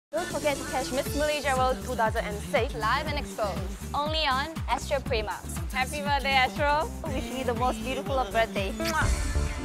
Don't forget to catch Miss Malaysia World 2006 Live and exposed. Only on Astro Prima. Happy birthday, Astro. wishing you the most beautiful of birthdays.